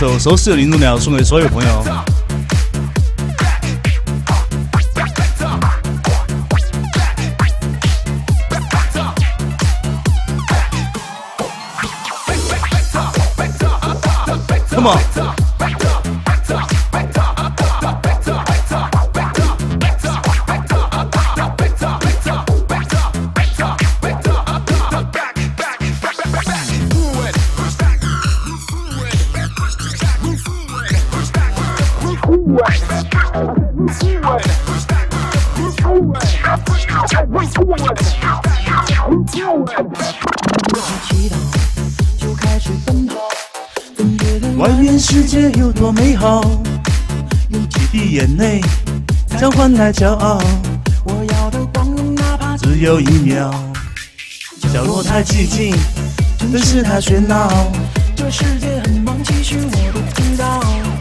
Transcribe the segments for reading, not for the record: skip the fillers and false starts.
首熟悉的林中鸟送给所有朋友。Come on。外面世界有多美好，用几滴眼泪将换来骄傲。我要的光荣哪怕只有1秒。角落太寂静，真是太喧闹。这世界很忙，其实我都知道。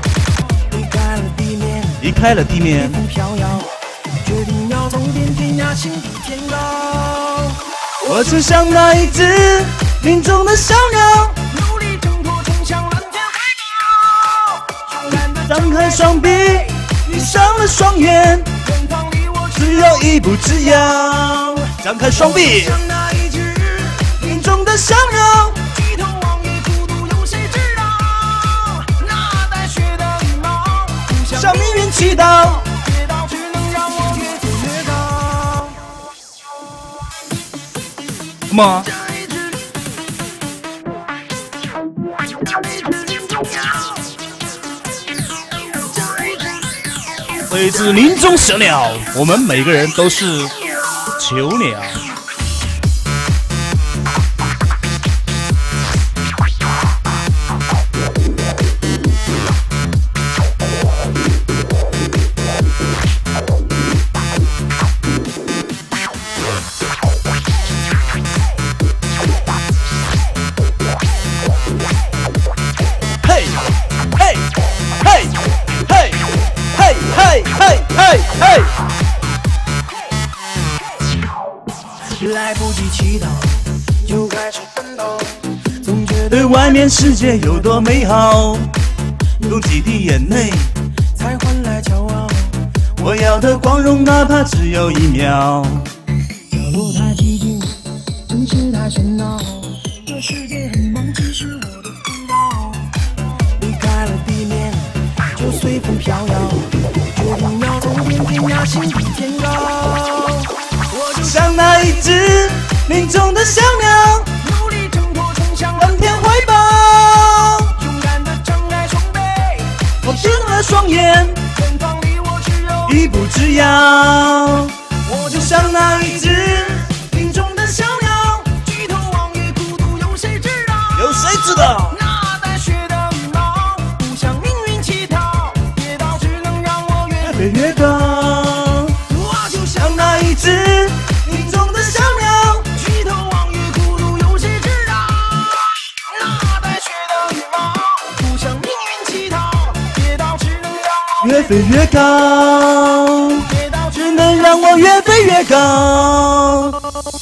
离开了地面，飘摇，决定要走遍天涯，心比天高。我就像那一只林中的小鸟，努力挣脱，冲向蓝天海角。张开双臂，闭上了双眼，远方离我只有1步之遥。张开双臂，像那一只林中的小鸟，低头望月，孤独有谁知道？那带血的羽毛，向命运祈祷。跌倒只能让我越飞越高。Come on。这一只林中小鸟，我们每个人都是囚鸟。嘿，嘿，嘿，嘿，嘿，嘿，嘿，嘿，嘿。来不及祈祷，就开始奋斗。总觉得外面世界有多美好，用几滴眼泪才换来骄傲。我要的光荣，哪怕只有1秒。角落太寂静，真是太喧闹。这世界很忙，其实我都知道。离开了地面，就随风飘摇。决定要走遍天涯，心比天高。我就像那一只林中的小鸟，努力挣脱，冲向蓝天怀抱。勇敢地张开双臂，我睁了双眼，远方离我只有1步之遥。我就像那一只林中的小鸟，举头望月，孤独有谁知道？有谁知道？那带血的羽毛，不向命运乞讨，跌倒只能让我越飞越高。我就像那一只林中的小鸟，举头望月，孤独有谁知道？那带血的羽毛，不向命运乞讨，跌倒只能让我越飞越高。跌倒只能让我越飞越高。